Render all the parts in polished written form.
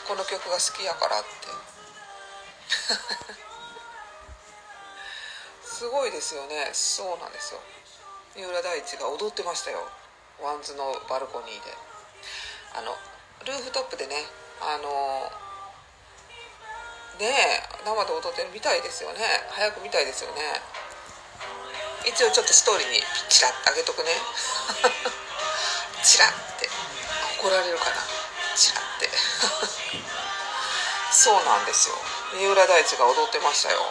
この曲が好きやからってすごいですよね。そうなんですよ。三浦大知が踊ってましたよ、ワンズのバルコニーで。ルーフトップでね、ねえ生で踊ってるみたいですよね。早く見たいですよね。一応ちょっとストーリーにチラッと上げとくねチラッて怒られるかな、チラッてそうなんですよ、三浦大知が踊ってましたよ。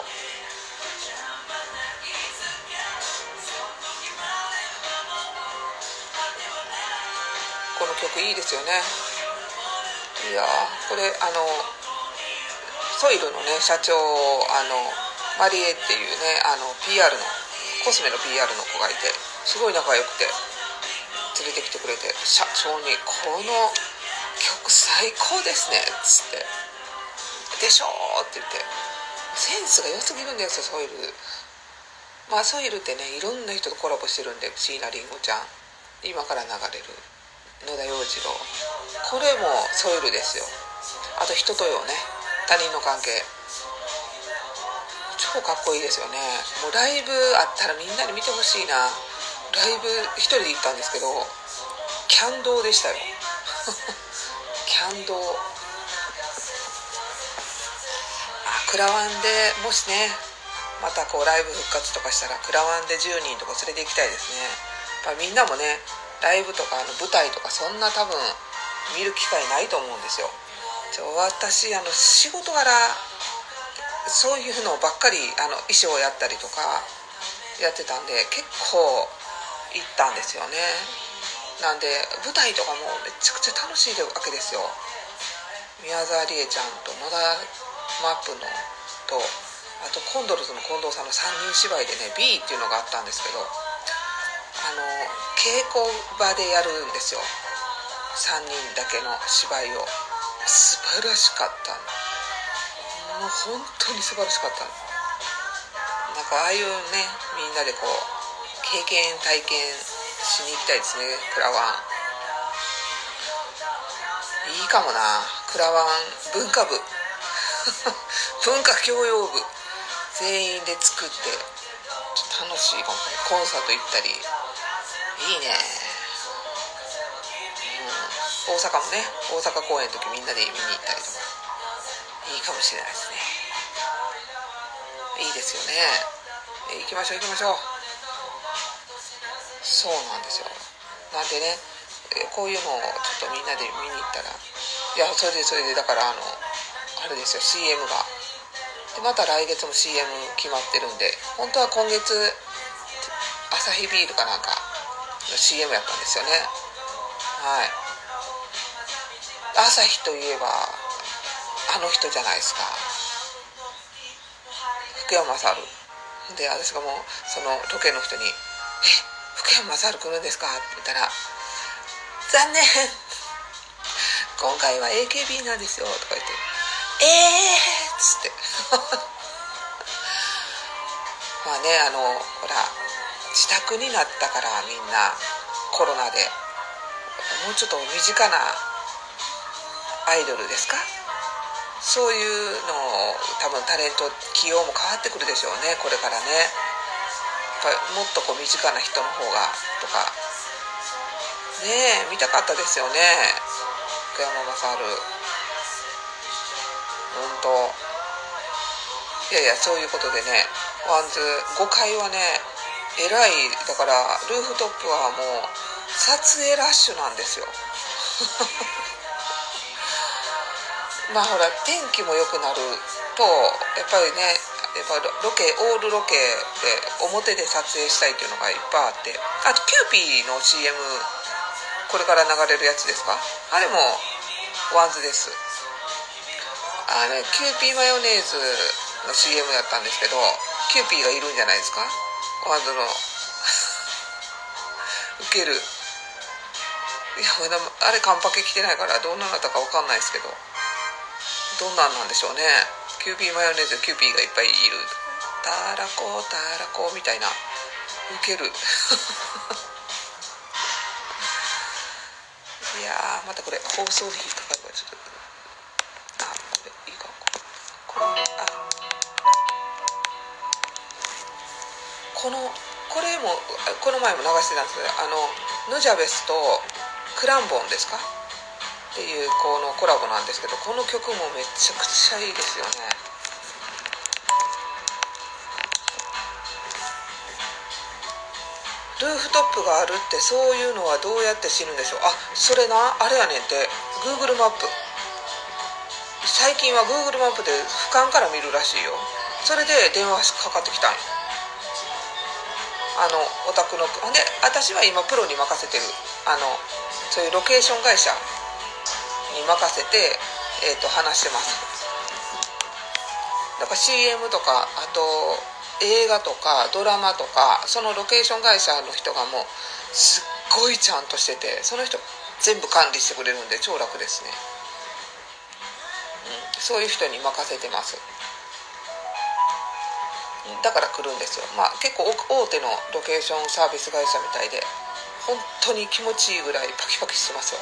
この曲いいですよね。いやこれソイルのね社長マリエっていうねPR のコスメの PR の子がいて、すごい仲良くて連れてきてくれて、社長にこの曲最高ですねっつって、でしょって言って、センスが良すぎるんですよソイル。まあソイルってねいろんな人とコラボしてるんで、椎名林檎ちゃん、今から流れる野田洋次郎、これもソイルですよ。あと人とよね、他人の関係、超かっこいいですよね。もうライブあったらみんなに見てほしいな。ライブ一人で行ったんですけど、キャンドーでしたよキャンドー。クラワンでもしねまたこうライブ復活とかしたら、クラワンで10人とか連れて行きたいですね。やっぱみんなもねライブとか舞台とかそんな多分見る機会ないと思うんですよ。私仕事柄そういうのばっかり衣装をやったりとかやってたんで、結構行ったんですよね。なんで舞台とかもめちゃくちゃ楽しいわけですよ。宮沢りえちゃんと野田マップのと、あとコンドルズの近藤さんの3人芝居でね B っていうのがあったんですけど、稽古場でやるんですよ、3人だけの芝居を。素晴らしかった。もう本当に素晴らしかった。なんかああいうねみんなでこう経験体験しに行きたいですね。クラワンいいかもな。クラワン文化部文化教養部全員で作って楽しいかも。コンサート行ったりいいね。大阪もね、大阪公演の時みんなで見に行ったりとかいいかもしれないですね。いいですよね。行きましょう行きましょう。そうなんですよ。なんでねこういうのをちょっとみんなで見に行ったら、いやそれでだからあれですよ CM がで、また来月も CM 決まってるんで、本当は今月アサヒビールかなんかの CM やったんですよね。はい。アサヒといえばあの人じゃないですか、福山雅治で、私がもうそのロケの人に福山雅治来るんですかって言ったら、残念今回は AKB なんですよとか言って、っつってまあねほら自宅になったからみんなコロナでもうちょっと身近なアイドルですか、そういうのを多分タレント起用も変わってくるでしょうねこれからね。やっぱりもっとこう身近な人の方がとかね見たかったですよね。福山雅治本当。いやいやそういうことでね、ワンズ5回はねえらい、だからルーフトップはもう撮影ラッシュなんですよまあほら天気も良くなるとやっぱりね、やっぱロケオールロケで表で撮影したいっていうのがいっぱいあって、あとキューピーの CM これから流れるやつですか、あれもワンズです。キューピーマヨネーズの CM やったんですけど、キューピーがいるんじゃないですかワンズのウケる。いやまだあれカンパケ着てないからどんなのだったか分かんないですけど、どんなんなんでしょうね。キューピーマヨネーズキューピーがいっぱいいる、たらこみたいな、ウケるいやまたこれ放送に引っかかるからちょっとこれもこの前も流してたんですけど、ヌジャベスとクランボンですかっていうこのコラボなんですけど、この曲もめちゃくちゃいいですよね。ルーフトップがあるってそういうのはどうやって知るんでしょう。それな、あれやねんって、 Google マップ、最近は Google マップで俯瞰から見るらしいよ。それで電話かかってきたんよ、お宅の。で私は今プロに任せてる、そういうロケーション会社に任せて、話してます。だから CM とか、あと映画とかドラマとか、そのロケーション会社の人がもうすっごいちゃんとしてて、その人全部管理してくれるんで超楽ですね。そういう人に任せてます。だから来るんですよ。結構大手のロケーションサービス会社みたいで、本当に気持ちいいぐらいパキパキしてますよ。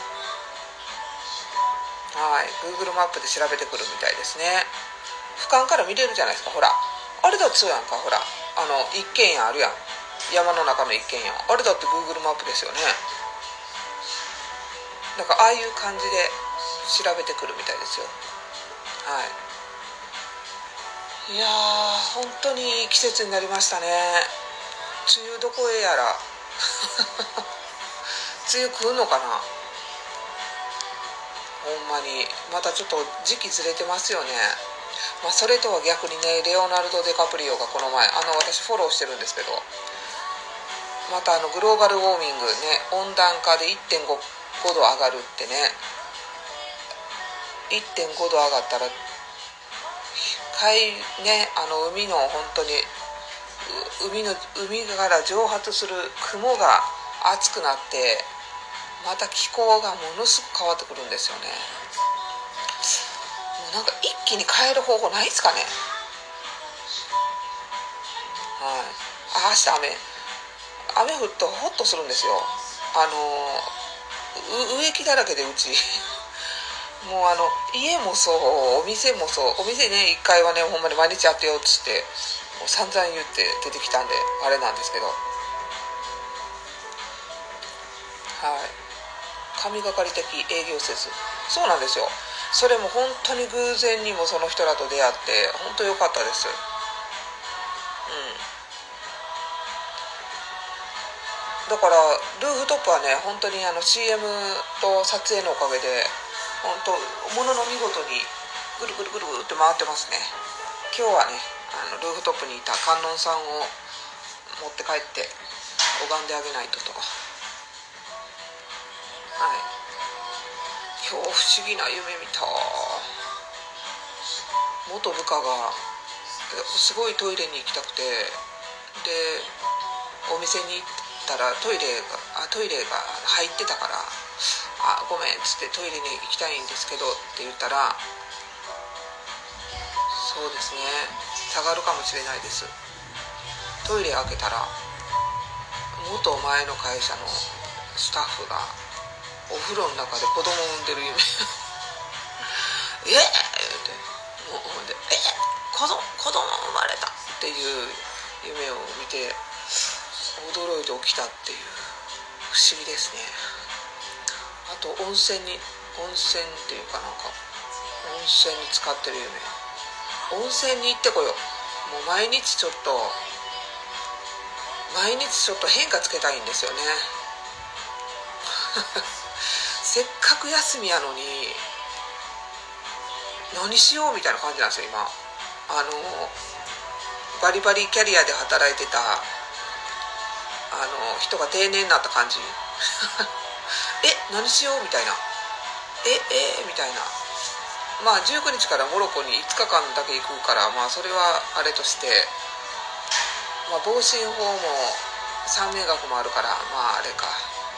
はい、Google マップで調べてくるみたいですね。俯瞰から見れるじゃないですか。ほら、あれだってそうやんか。ほら、一軒家あるやん、山の中の一軒家、あれだって Google マップですよね。だからああいう感じで調べてくるみたいですよ。はい、いやー本当にいい季節になりましたね。梅雨どこへやら梅雨来るのかな。ほんまにまたちょっと時期ずれてますよね。それとは逆にね、レオナルド・デカプリオがこの前、私フォローしてるんですけど、またグローバルウォーミングね、温暖化で 1.5 度上がるってね。 1.5 度上がったらね、海の本当に海から蒸発する雲が熱くなって、また気候がものすごく変わってくるんですよね。もうなんか一気に変える方法ないですかね。はい。明日雨降るとホッとするんですよ。植木だらけでうちもう家もそうお店もそう、お店ね1階はねほんまに毎日やってよっつってもう散々言って出てきたんであれなんですけど、はい、神がかり的営業せず、そうなんですよ。それも本当に偶然にもその人らと出会って本当良かったです。だからルーフトップはね本当にCM と撮影のおかげで本当ものの見事にぐるぐるぐるぐるって回ってますね。今日はねルーフトップにいた観音さんを持って帰って拝んであげないとと。はい、今日不思議な夢見た。元部下がすごいトイレに行きたくて、でお店に行ったらトイレが入ってたから、ごめんっつってトイレに行きたいんですけどって言ったら、そうですね下がるかもしれないです。トイレ開けたら元前の会社のスタッフがお風呂の中で子供を産んでる夢ってもうで子供生まれたっていう夢を見て驚いて起きたっていう不思議ですね。あと温泉っていうかなんか温泉に使ってる夢、温泉に行ってこよう。もう毎日ちょっと変化つけたいんですよねせっかく休みやのに何しようみたいな感じなんですよ今。バリバリキャリアで働いてた人が定年になった感じ何しようみたいな、みたいな。19日からモロコに5日間だけ行くから、それはあれとして、防震法も三名学もあるから、あれか、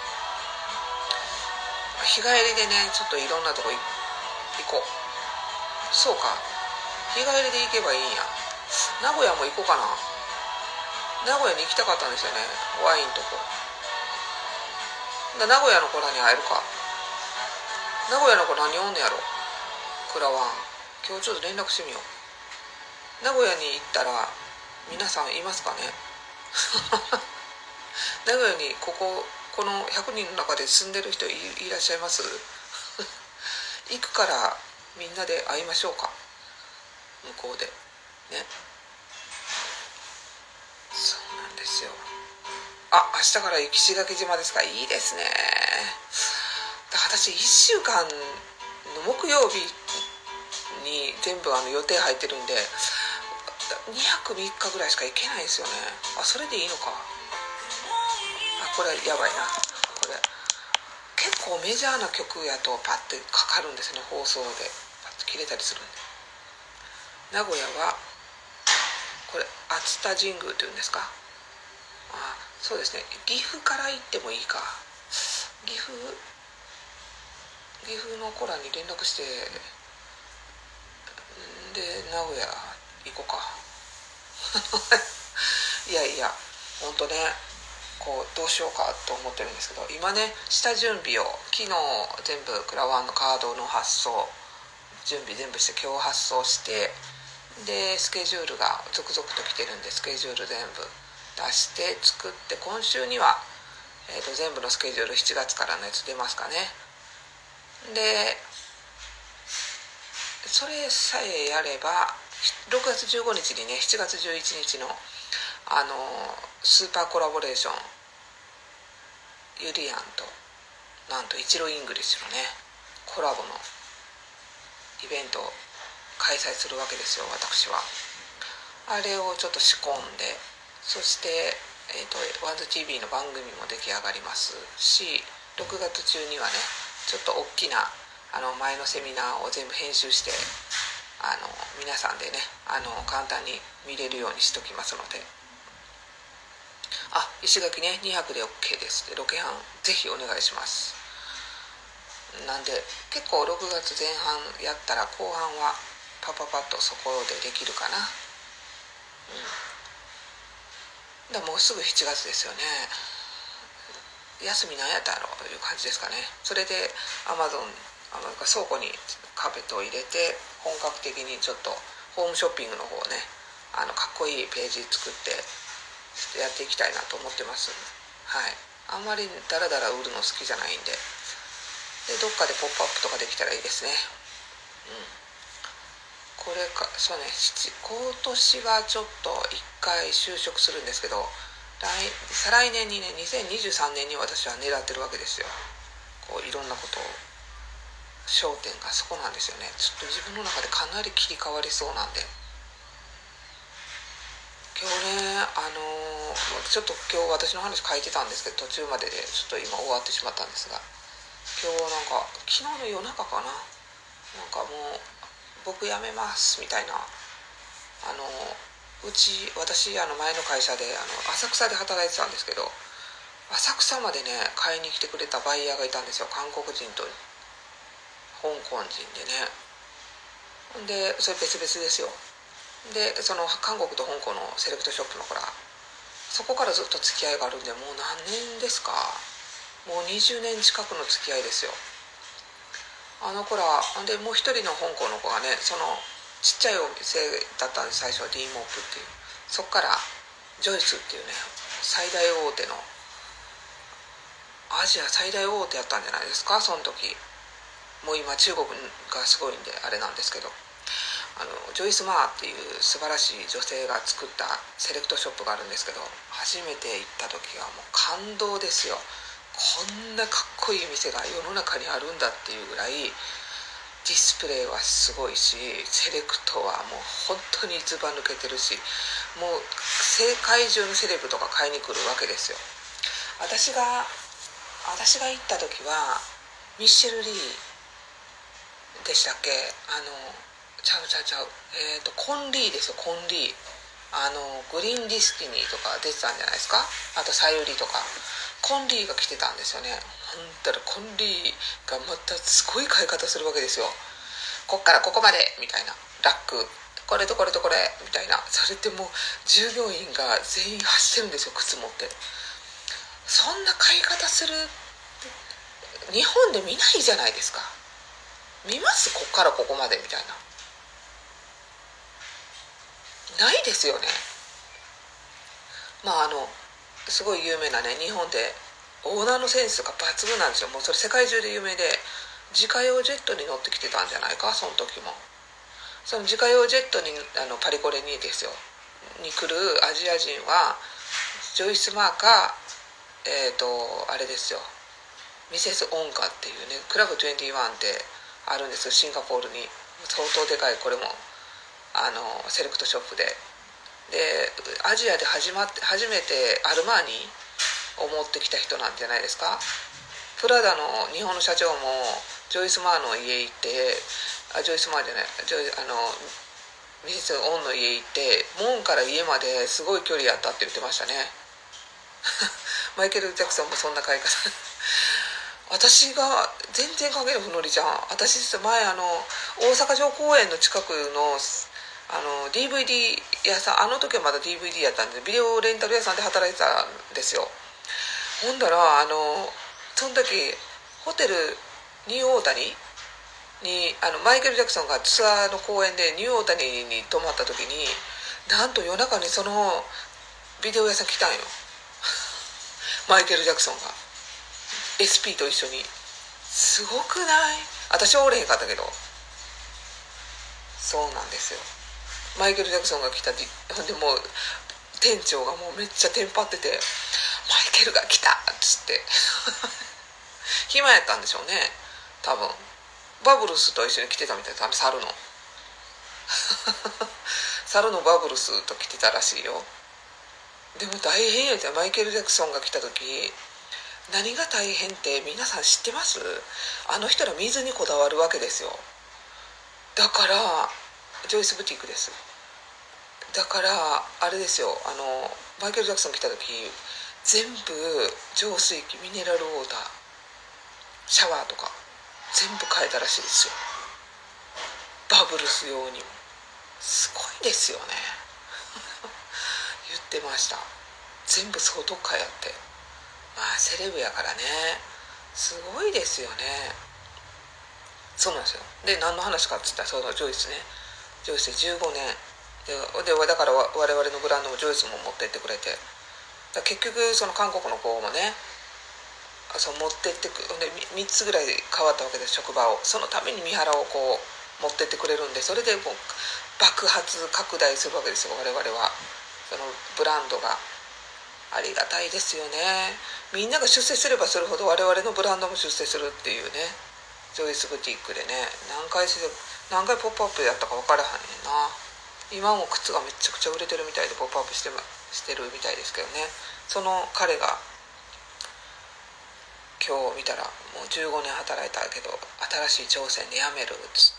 日帰りでねちょっといろんなとこ行こう。そうか、日帰りで行けばいいんや。名古屋も行こうかな。名古屋に行きたかったんですよね、ワインとこ。名古屋の子らに会えるか。名古屋の子何おんねやろ。クラワン今日ちょっと連絡してみよう。 名古屋に行ったら皆さんいますかね名古屋にこの100人の中で住んでる人いらっしゃいます？行くからみんなで会いましょうか、向こうでね。そうなんですよ。明日から石垣島ですか？いいですね。私1週間の木曜日に全部予定入ってるんで2泊3日ぐらいしか行けないんですよね。それでいいのか。これやばいな。これ結構メジャーな曲やとパッてかかるんですね、放送でパッと切れたりするんで。名古屋はこれ熱田神宮っていうんですか。そうですね、岐阜から行ってもいいか。岐阜の子らに連絡してで名古屋行こうかいやいやほんとね、どうしようかと思ってるんですけど、今ね下準備を昨日全部クラワンのカードの発送準備全部して今日発送して、でスケジュールが続々と来てるんでスケジュール全部出して作って、今週には、全部のスケジュール7月からのやつ出ますかね。でそれさえやれば6月15日にね、7月11日のスーパーコラボレーションゆりやんとなんとイチロイングリッシュのねコラボのイベントを開催するわけですよ、私は。あれをちょっと仕込んで、そしてワンズ TV の番組も出来上がりますし、6月中にはねちょっと大きな前のセミナーを全部編集して皆さんでね簡単に見れるようにしときますので。石垣ね2泊で OK ですで、ロケハンぜひお願いします。なんで結構6月前半やったら後半はパパッとそこでできるかな。だもうすぐ7月ですよね。休みなんやったろうという感じですかね。それでアマゾン倉庫にカーペットを入れて本格的にちょっとホームショッピングの方ねかっこいいページ作ってやっていきたいなと思ってます。はい。あんまりダラダラ売るの好きじゃないんで、どっかでポップアップとかできたらいいですね。これかそうね、今年はちょっと一回就職するんですけど、再来年にね2023年に私は狙ってるわけですよ。いろんなことを焦点がそこなんですよね。ちょっと自分の中でかなり切り替わりそうなんで。今日ねちょっと今日私の話書いてたんですけど途中まででちょっと今終わってしまったんですが、今日なんか昨日の夜中かな、なんかもう僕辞めますみたいな、私前の会社で浅草で働いてたんですけど、浅草までね買いに来てくれたバイヤーがいたんですよ。韓国人と香港人でね。でそれ別々ですよ。でその韓国と香港のセレクトショップの子ら、そこからずっと付き合いがあるんで、もう何年ですか、もう20年近くの付き合いですよ。あの子らで、もう一人の香港の子がね、そのちっちゃいお店だったんです、最初は D モープっていう。そっからジョイスっていうね最大大手のアジア最大大手やったんじゃないですか、その時。もう今中国がすごいんであれなんですけど、ジョイス・マーっていう素晴らしい女性が作ったセレクトショップがあるんですけど、初めて行った時はもう感動ですよ。こんなかっこいい店が世の中にあるんだっていうぐらい、ディスプレイはすごいし、セレクトはもう本当にずば抜けてるし、もう世界中のセレブとか買いに来るわけですよ。私が行った時はミッシェル・リーでしたっけ、ちゃうコンリーですよ、コンリー。グリーンディスティニーとか出てたんじゃないですか。あとサユリとかコンリーが来てたんですよね。ほんとコンリーがまたすごい買い方するわけですよ。こっからここまでみたいな、ラックこれとこれとこれみたいな。それってもう従業員が全員走ってるんですよ、靴持って。そんな買い方する日本で見ないじゃないですか。見ます？こっからここまでみたいな。 ないですよね。すごい有名なね、日本でオーナーのセンスが抜群なんですよ。もうそれ世界中で有名で、自家用ジェットに乗ってきてたんじゃないか、その時も。その自家用ジェットにパリコレにですよに来るアジア人はジョイス・マーかあれですよ、ミセス・オンカっていうね、クラブ21ってあるんですよ、シンガポールに。相当でかい、これもセレクトショップで。でアジアで初めてアルマーニを持ってきた人なんじゃないですか。プラダの日本の社長もジョイス・マーの家行って、ジョイス・マーじゃない、ミセス・オンの家行って、門から家まですごい距離やったって言ってましたね。マイケル・ジャクソンもそんな買い方。私が全然影のふのりちゃん、私前大阪城公園の近くのDVD 屋さん、あの時はまだ DVD やったんでビデオレンタル屋さんで働いてたんですよ。ほんだらその時ホテルニューオータニにマイケル・ジャクソンがツアーの公演でニューオータニに泊まった時に、なんと夜中にそのビデオ屋さん来たんよ。マイケル・ジャクソンが SP と一緒に。すごくない？私はおれへんかったけど。そうなんですよ。マイケル・ジャクソンが来たでもう店長がもうめっちゃテンパってて、マイケルが来たっつって暇やったんでしょうね、多分。バブルスと一緒に来てたみたいです、猿の猿のバブルスと来てたらしいよ。でも大変やで、マイケル・ジャクソンが来た時何が大変って皆さん知ってます？あの人ら水にこだわるわけですよ。だからジョイスブティックです。だからあれですよ、マイケル・ジャクソン来た時全部浄水器、ミネラルウォーター、シャワーとか全部変えたらしいですよ、バブルス用にも。すごいですよね言ってました。全部総特化やって。セレブやからね、すごいですよね。そうなんですよ。で何の話かっつったら、そのジョイスね、ジョイスで15年でだから我々のブランドもジョイスも持ってってくれて、結局その韓国の子もね、そう持ってってで3つぐらい変わったわけです、職場を。そのために三原をこう持ってってくれるんで、それでもう爆発拡大するわけですよ、我々は。そのブランドがありがたいですよね。みんなが出世すればするほど我々のブランドも出世するっていうね。ジョイスブティックでね、何回ポップアップやったか分からへんねんな。今も靴がめちゃくちゃ売れてるみたいで、ポップアップしてるみたいですけどね。その彼が今日見たらもう15年働いたけど新しい挑戦で辞めるっつって、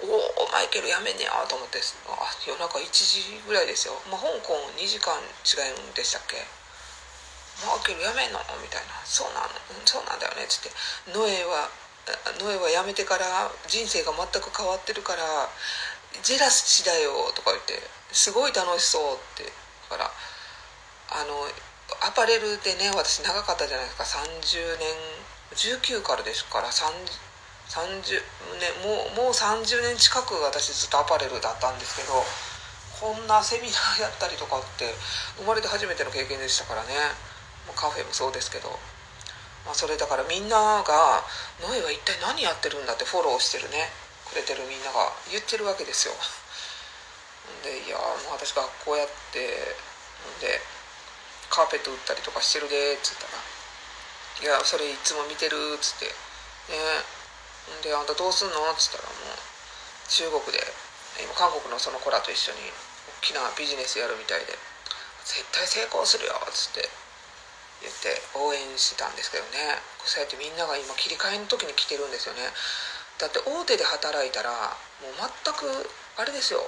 おおマイケル辞めんねやと思って、夜中1時ぐらいですよ。香港2時間違うんでしたっけ。マイケル辞めんのみたいな。そうなんだよねっつって、ノエは辞めてから人生が全く変わってるからジェラスしだよとか言って、すごい楽しそうって。だからアパレルでね、私長かったじゃないですか、30年、19からですから30年、もう30年近く私ずっとアパレルだったんですけど、こんなセミナーやったりとかって生まれて初めての経験でしたからね。カフェもそうですけど、それだからみんながノエは一体何やってるんだってフォローしてるねくれてるみんなが言ってるわけですよ。でいやもう私学校やってでカーペット売ったりとかしてるでっつったら、いやそれいつも見てるっつってね。であんたどうすんのっつったら、もう中国で今韓国のその子らと一緒に大きなビジネスやるみたいで、絶対成功するよっつって言って応援してたんですけどね。そうやってみんなが今切り替えの時に来てるんですよね。だって大手で働いたらもう全くあれですよ、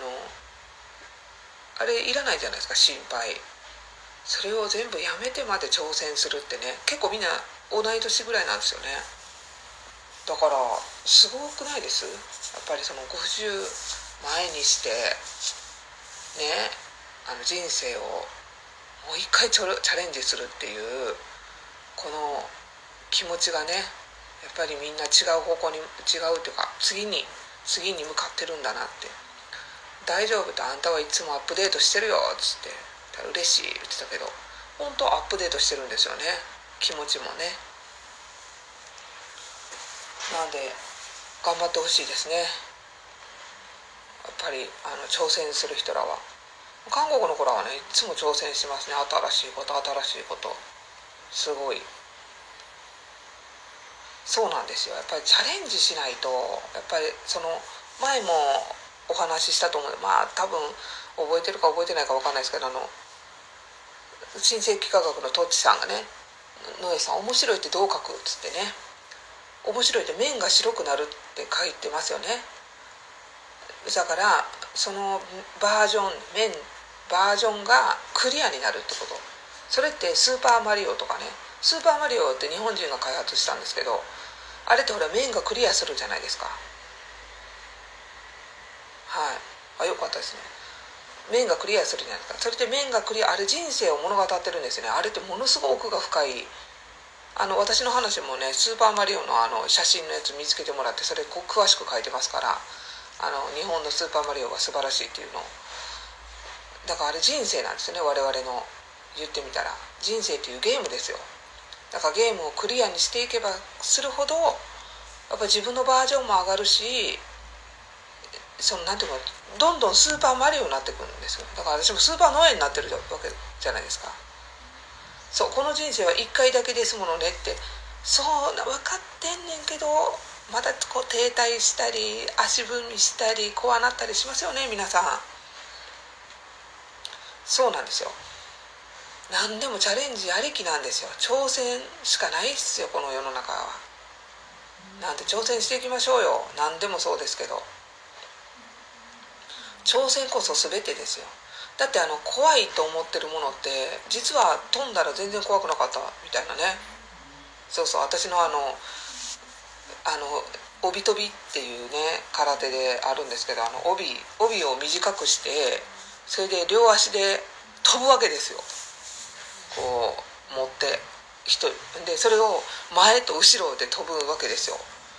あれいらないじゃないですか、心配。それを全部やめてまで挑戦するってね、結構みんな同い年ぐらいなんですよね。だからすごくないです？やっぱりその50前にしてね、人生をもう一回チャレンジするっていうこの気持ちがね、やっぱりみんな違う方向に違うというか次に向かってるんだなって。 大丈夫と、あんたはいつもアップデートしてるよっつって、嬉しい言ってたけど、本当アップデートしてるんですよね、気持ちもね。なんで頑張ってほしいですね、やっぱり挑戦する人らは。韓国の子らはね、いつも挑戦してますね、新しいこと新しいこと、すごい。そうなんですよ、やっぱりチャレンジしないと。やっぱりその前もお話ししたと思う、多分覚えてるか覚えてないか分かんないですけど、新世紀科学のトッチさんがね、ノエさん面白いってどう書くっつってね、面白いって面が白くなるって書いてますよね。だからそのバージョンがクリアになるってこと。それってスーパーマリオとかね、スーパーマリオって日本人が開発したんですけど、あれってほら面がクリアするじゃないですか。はい、よかったですね。面がクリアするじゃないですか。それで面がクリア、あれ人生を物語ってるんですね。あれってものすごく奥が深い。私の話もね、スーパーマリオの写真のやつ見つけてもらって、それ詳しく書いてますから、日本のスーパーマリオが素晴らしいっていうの。だからあれ人生なんですよね、我々の。言ってみたら人生っていうゲームですよ。だからゲームをクリアにしていけばするほど、やっぱ自分のバージョンも上がるし、なんていうか、どんどんスーパーマリオになってくるんですよ。だから私もスーパーノエになってるわけじゃないですか。そう、この人生は1回だけですものねって、そう分かってんねんけど、またこう停滞したり足踏みしたりこうなったりしますよね、皆さん。そうなんですよ。何でもチャレンジありきなんですよ。挑戦しかないっすよ、この世の中は。なんで挑戦していきましょうよ。何でもそうですけど、挑戦こそ全てですよ。だって怖いと思ってるものって実は飛んだら全然怖くなかったみたいなね。そうそう、私の帯飛びっていうね空手であるんですけど、帯を短くして、それで両足で飛ぶわけですよ。こう持って人で、それを前と後ろで飛ぶわけですよ。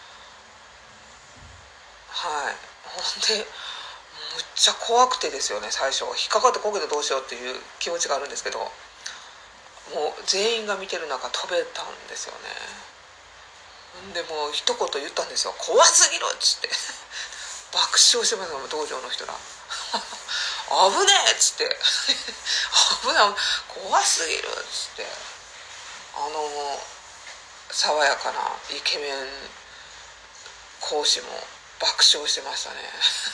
はい。ほんでむっちゃ怖くてですよね。最初引っかかってこけてどうしようっていう気持ちがあるんですけど、もう全員が見てる中飛べたんですよね。でもう一言言ったんですよ、怖すぎるっつって爆笑してますよ、道場の人ら危ねえっつって危ない、怖すぎるっつって、爽やかなイケメン講師も爆笑してましたね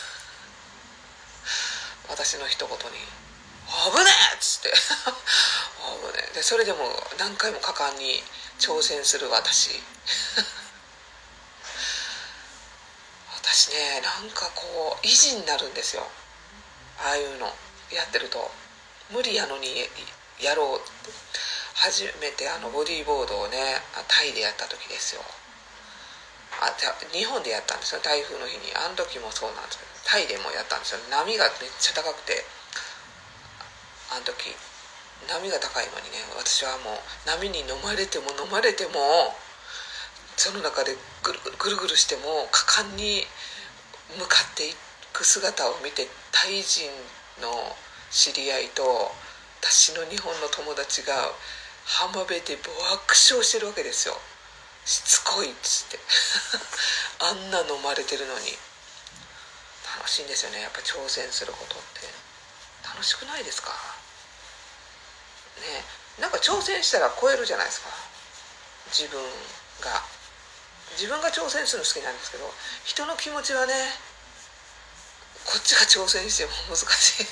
私の一言に危ねえっつって危ねえで、それでも何回も果敢に挑戦する私私ね、なんかこう意地になるんですよ、ああいうのやってると。無理やのにやろうって。初めてボディーボードをね、タイでやった時ですよ。日本でやったんですよ、台風の日に。あの時もそうなんですけど、タイでもやったんですよ。波がめっちゃ高くて、あの時波が高いのにね、私はもう波に飲まれてもその中でぐるぐるぐるぐるしても果敢に向かっていく姿を見て、タイ人の知り合いと私の日本の友達が浜辺で爆笑してるわけですよ。しつこいっつってあんな飲まれてるのに。楽しいんですよね、やっぱ挑戦することって楽しくないですかね。なんか挑戦したら超えるじゃないですか。自分が挑戦するの好きなんですけど、人の気持ちはね、こっちが挑戦しても難しい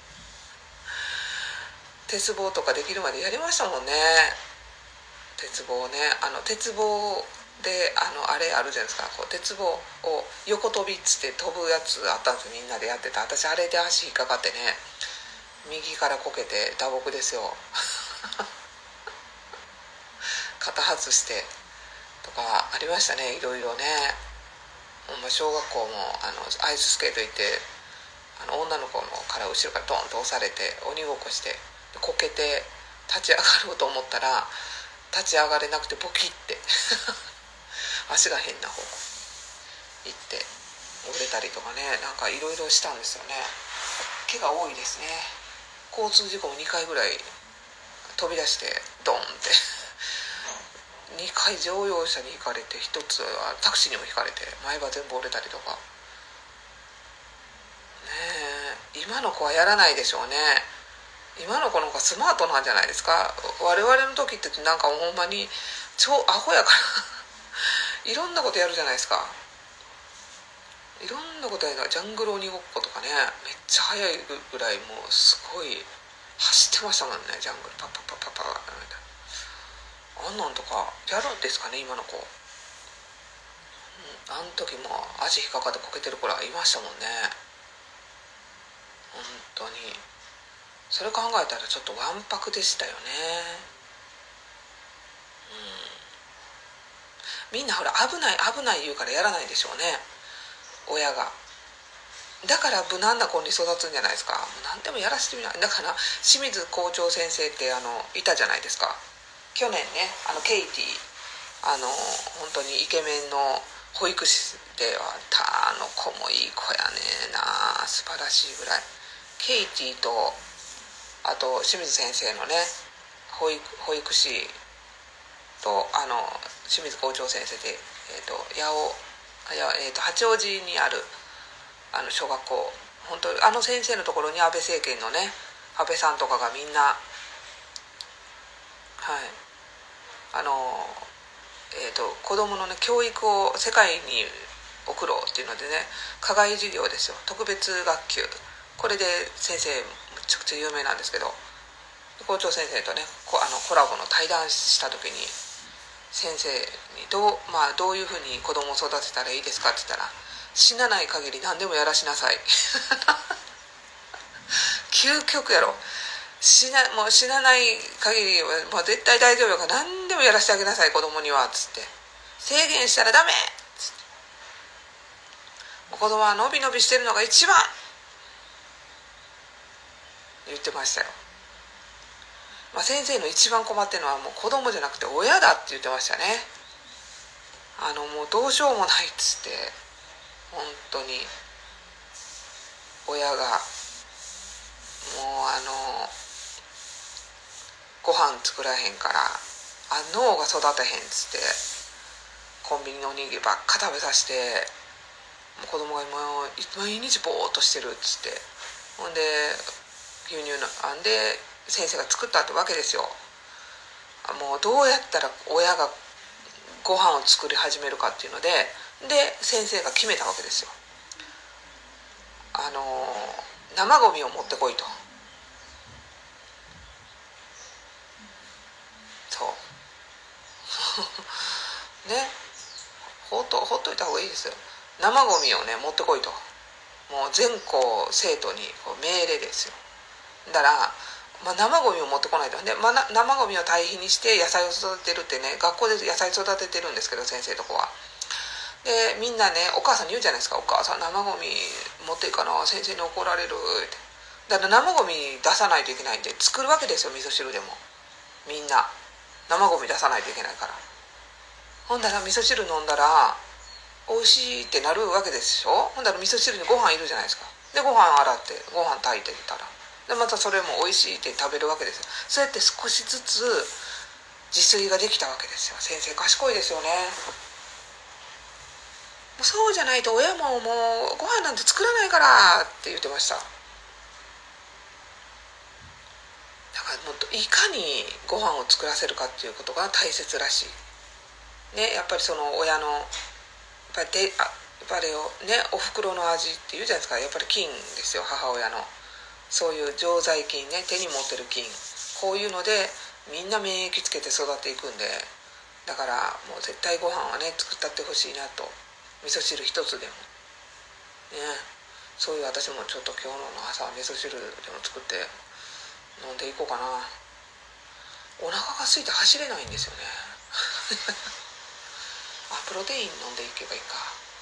鉄棒とかできるまでやりましたもんね。鉄棒ね、鉄棒であれあるじゃないですか、こう鉄棒を横跳びっつって飛ぶやつあったんですよ、みんなでやってた。私あれで足引っかかってね、右からこけて打撲ですよ肩外してとかありましたね、いろいろね。小学校もアイススケート行って、女の子のから後ろからドンと押されて鬼ごっこしてこけて立ち上がろうと思ったら立ち上がれなくてボキって足が変な方向行って折れたりとかね、なんかいろいろしたんですよね。怪我多いですね。交通事故も2回ぐらい飛び出してドンって2回乗用車にひかれて、1つはタクシーにもひかれて前歯全部折れたりとかね。今の子はやらないでしょうね。今の子の方がスマートなんじゃないですか。我々の時ってなんかほんまに超アホやからいろんなことやるじゃないですか。いろんなことやるの。ジャングル鬼ごっことかね、めっちゃ速いぐらいもうすごい走ってましたもんね。ジャングルパッパッパッパッパッみたいな、あんなんとかやるんですかね今の子。あの時も足引っかかってこけてる子らいましたもんね。本当にそれ考えたらちょっとわんぱくでしたよね。みんなほら危ない危ない言うからやらないでしょうね、親が。だから無難な子に育つんじゃないですか。もう何でもやらせてみない。だから清水校長先生っていたじゃないですか。去年ね、ケイティ本当にイケメンの保育士ではあの子もいい子やねな、素晴らしいぐらい。ケイティとあと清水先生のね保育士と清水校長先生で、八王子にある小学校、本当先生のところに安倍政権のね安倍さんとかがみんな、はい、子どものね教育を世界に送ろうっていうのでね、課外授業ですよ、特別学級。これで先生むちゃくちゃ有名なんですけど、校長先生とねコラボの対談した時に先生にどういうふうに子供を育てたらいいですかって言ったら、死なない限り何でもやらしなさい究極やろ。もう死なない限りもう絶対大丈夫やから何でもやらせてあげなさい子供にはっつって、制限したらダメっつって、子供はのびのびしてるのが一番言ってましたよ。先生の一番困ってるのはもう子供じゃなくて親だって言ってましたね。もうどうしようもないっつって、本当に親がもうご飯作らへんから脳が育てへんっつってコンビニのおにぎりばっか食べさせて、もう子供がもう毎日ぼーっとしてるっつって、ほんで牛乳ので先生が作ったってわけですよ。もうどうやったら親がご飯を作り始めるかっていうので先生が決めたわけですよ。生ゴミを持ってこいと。そうね、ほっといた方がいいですよ。生ゴミをね持ってこいと、もう全校生徒に命令ですよ。だから、生ゴミを持ってこないとね、生ゴミを堆肥にして野菜を育てるってね、学校で野菜育ててるんですけど先生とこは。でみんなねお母さんに言うじゃないですか、お母さん生ゴミ持っていかな先生に怒られるって。だから生ゴミ出さないといけないんで作るわけですよ、味噌汁でも。みんな生ゴミ出さないといけないから。ほんだら味噌汁飲んだら美味しいってなるわけでしょ。ほんだら味噌汁にご飯いるじゃないですか。でご飯洗ってご飯炊いてたらでまたそれも美味しいって食べるわけですよ。そうやって少しずつ自炊ができたわけですよ。先生賢いですよね。そうじゃないと親ももうご飯なんて作らないからって言ってました。だからもっといかにご飯を作らせるかっていうことが大切らしいね。やっぱりその親のやっぱりね、お袋の味っていうじゃないですか。やっぱり菌ですよ、母親の。そういう常在菌ね、手に持ってる菌、こういうのでみんな免疫つけて育っていくんで、だからもう絶対ご飯はね作ったってほしいなと。味噌汁一つでもね、そういう私もちょっと今日の朝味噌汁でも作って飲んでいこうかな。お腹が空いて走れないんですよねプロテイン飲んでいけばいいか。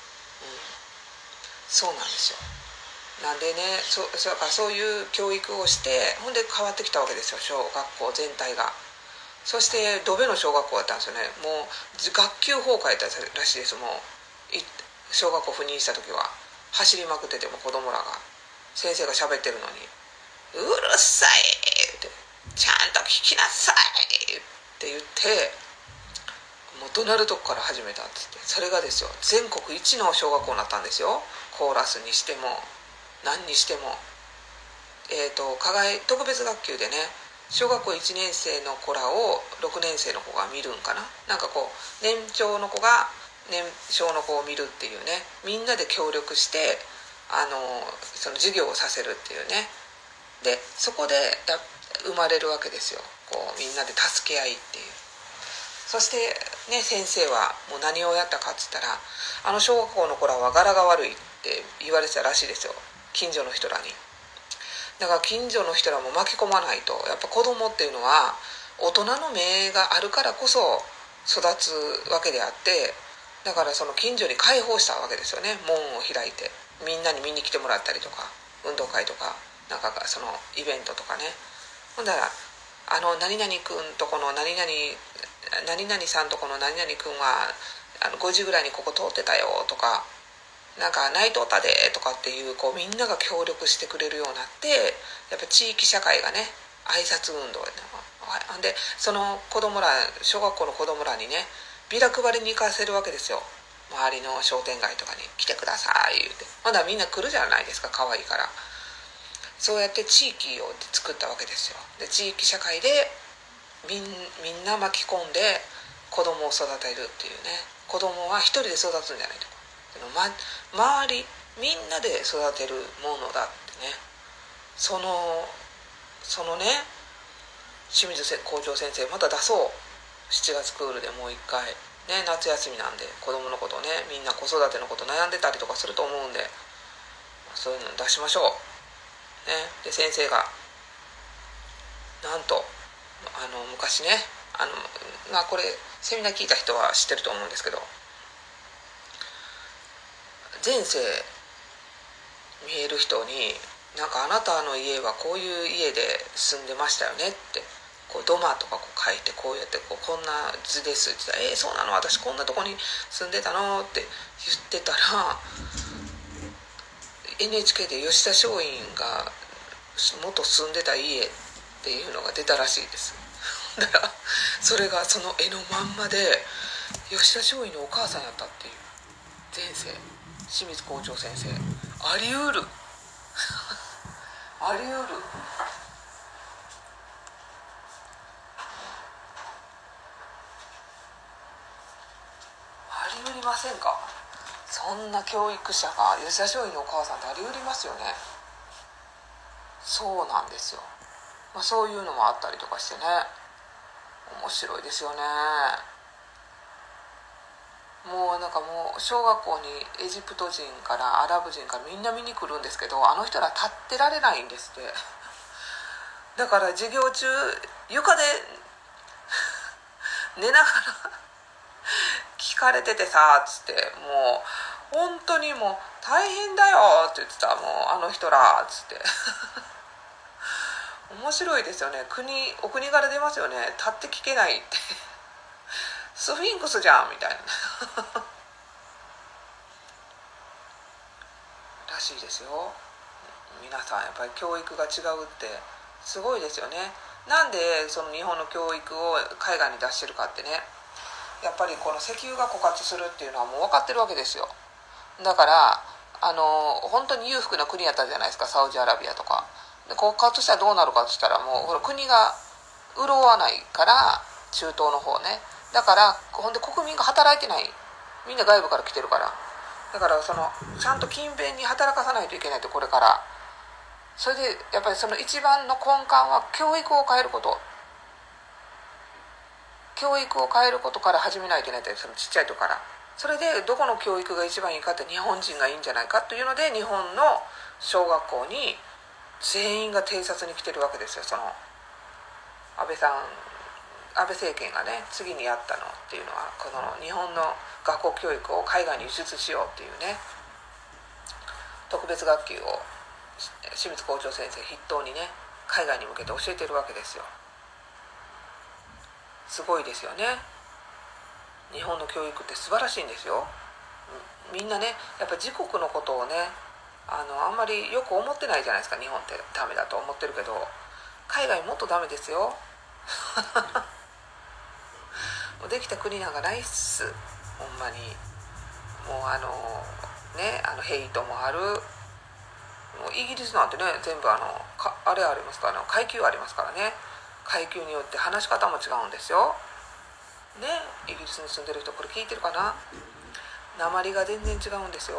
そうなんですよ。なんでね、そういう教育をしてほんで変わってきたわけですよ、小学校全体が。そしてドベの小学校だったんですよね。もう学級崩壊だったらしいです。もう小学校赴任した時は走りまくってても子供らが先生が喋ってるのに「うるさい!」って「ちゃんと聞きなさい!」って言ってもう怒鳴るとこから始めたっつって、それがですよ全国一の小学校になったんですよ。コーラスにしても何にしても。課外特別学級でね小学校1年生の子らを6年生の子が見るんかな、なんかこう年長の子が年少の子を見るっていうね、みんなで協力してその授業をさせるっていうね。でそこで生まれるわけですよ、こうみんなで助け合いっていう。そしてね先生はもう何をやったかっつったら、小学校の子らは柄が悪いって言われてたらしいですよ、近所の人らに。だから近所の人らも巻き込まないと、やっぱ子供っていうのは大人の目があるからこそ育つわけであって、だからその近所に開放したわけですよね、門を開いてみんなに見に来てもらったりとか、運動会とかなんかそのイベントとかね。ほんだら何々くんとこの何々さんとこの何々くんは5時ぐらいにここ通ってたよとか、なんか泣いとったでとかっていう、こうみんなが協力してくれるようになって、やっぱ地域社会がね挨拶運動で、その子供ら小学校の子供らにねビラ配りに行かせるわけですよ。周りの商店街とかに来てください言うて、まだみんな来るじゃないですか、可愛いから。そうやって地域を作ったわけですよ。で地域社会でみんな巻き込んで子供を育てるっていうね。子供は一人で育つんじゃないとか、周りみんなで育てるものだってね。そのね清水校長先生また出そう、7月クールでもう一回ね、夏休みなんで子供のことね、みんな子育てのこと悩んでたりとかすると思うんで、そういうの出しましょうね。で先生がなんと昔ねこれセミナー聞いた人は知ってると思うんですけど、前世見える人になんかあなたの家はこういう家で住んでましたよねって、こう土間とかこう書いてこうやってこんな図ですって言ったら、そうなの私こんなとこに住んでたのって言ってたら、 NHK で吉田松陰が元住んでた家っていうのが出たらしいです。だからそれがその絵のまんまで吉田松陰のお母さんやったっていう。前世清水校長先生、あり得るあり得る。あり得りませんか。そんな教育者が吉田松陰のお母さんってあり得りますよね。そうなんですよ。そういうのもあったりとかしてね、面白いですよね。もうなんかもう小学校にエジプト人からアラブ人からみんな見に来るんですけど、あの人ら立ってられないんですってだから授業中床で寝ながら聞かれててさつって、もう本当にもう大変だよって言ってた、もうあの人らつって面白いですよね。お国柄出ますよね。立って聞けないってスフィンクスじゃんみたいならしいですよ。皆さんやっぱり教育が違うってすごいですよね。なんでその日本の教育を海外に出してるかってね、やっぱりこの石油が枯渇するっていうのはもう分かってるわけですよ。だから本当に裕福な国やったじゃないですか、サウジアラビアとかで。枯渇したらどうなるかって言ったら、もうほら国が潤わないから、中東の方ね。だからほんで国民が働いてない、みんな外部から来てるから。だからちゃんと勤勉に働かさないといけないと、これから。それでやっぱりその一番の根幹は教育を変えること、教育を変えることから始めないといけないって、そのちっちゃいとこから。それでどこの教育が一番いいかって、日本人がいいんじゃないかというので、日本の小学校に全員が偵察に来てるわけですよ。その安倍政権がね次にやったのっていうのは、この日本の学校教育を海外に輸出しようっていうね、特別学級を清水校長先生筆頭にね海外に向けて教えてるわけですよ。すごいですよね。日本の教育って素晴らしいんですよ。みんなねやっぱ自国のことをねあんまりよく思ってないじゃないですか。日本ってダメだと思ってるけど、海外もっとダメですよ。もうできた国なんかないっす、ほんまに。もうヘイトもある。もうイギリスなんてね、全部あれありますからね、階級ありますからね。階級によって話し方も違うんですよね。イギリスに住んでる人これ聞いてるかな。訛りが全然違うんですよ、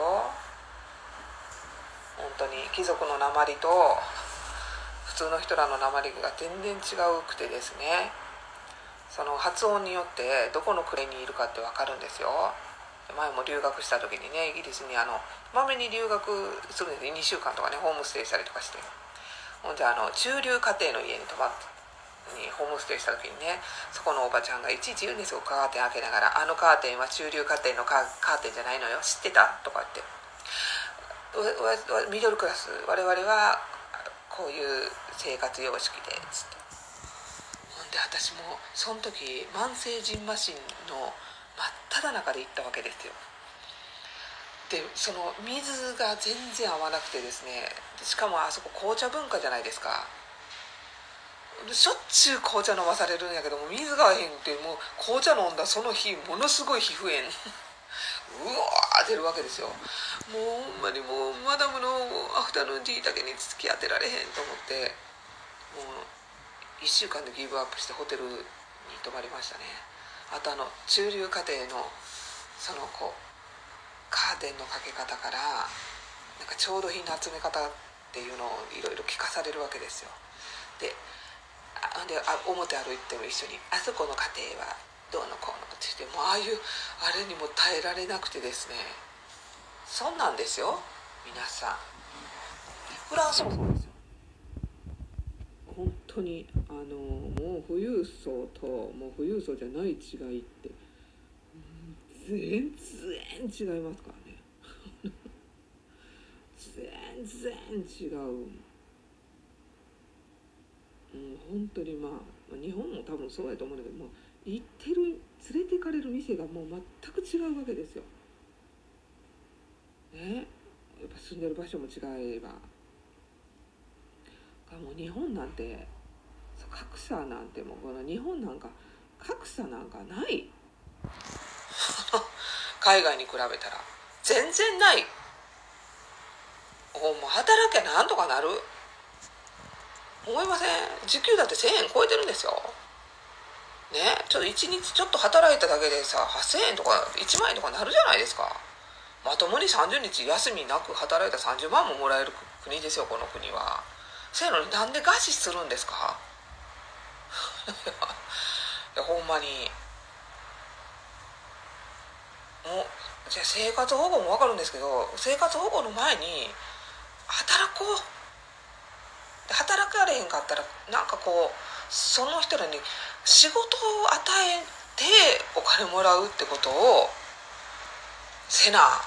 本当に。貴族の訛りと普通の人らの訛りが全然違うくてですね、その発音によってどこの国にいるかって分かるんですよ。前も留学した時にね、イギリスにまめに留学するんです。2週間とかね、ホームステイしたりとかして、ほんで中流家庭の家にホームステイした時にね、そこのおばちゃんがいちいち言うんですよ、カーテン開けながら。カーテンは中流家庭のカーテンじゃないのよ、知ってたとかって。ミドルクラス、我々はこういう生活様式でつって。ほんで私もその時慢性ジンマシンの真っ只中で行ったわけですよ。でその水が全然合わなくてですね、しかもあそこ紅茶文化じゃないですか。しょっちゅう紅茶飲まされるんやけども、水が合えへんって、もう紅茶飲んだその日ものすごい皮膚炎うわー出るわけですよ。もうほんまにもうマダムのアフタヌーンティーだけに突き当てられへんと思って、もう1週間でギブアップしてホテルに泊まりましたね。あと中流家庭のそのカーテンのかけ方から、なんか調度品の集め方っていうのをいろいろ聞かされるわけですよ。で表歩いても一緒に、あそこの家庭はどうのこうのって言って、もうあれにも耐えられなくてですね。そんなんですよ皆さん。フランスもそうですよ、本当に。もう富裕層ともう富裕層じゃない違いって全然違いますからね。全然違う。本当に日本も多分そうやと思うんだけど、もう行ってる連れて行かれる店がもう全く違うわけですよ。ね、やっぱ住んでる場所も違えば、もう日本なんて格差なんて、もうこの日本なんか格差なんかない海外に比べたら全然ない。もう働きゃなんとかなる思いません？時給だって1000円超えてるんですよね。ちょっと1日ちょっと働いただけでさ、8000円とか1万円とかなるじゃないですか。まともに30日休みなく働いたら30万ももらえる国ですよ、この国は。せやのになんで餓死するんですか？いやほんまに。もうじゃあ生活保護も分かるんですけど、生活保護の前に働こう。で働かれへんかったら、なんかその人らに仕事を与えてお金もらうってことをせなあ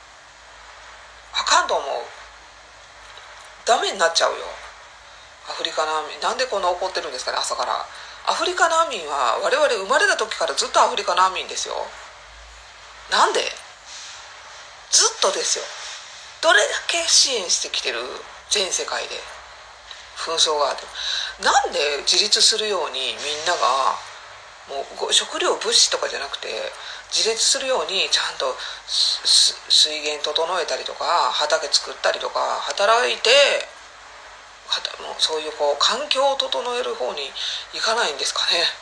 かんと思う。ダメになっちゃうよ。アフリカ難民なんでこんな怒ってるんですかね、朝から。アフリカ難民は我々生まれた時からずっとアフリカ難民ですよ。なんで？ずっとですよ。どれだけ支援してきてる、全世界で紛争があって、なんで自立するようにみんながもう食料物資とかじゃなくて自立するようにちゃんと水源整えたりとか畑作ったりとか働いて、もうそういう環境を整える方に行かないんですかね。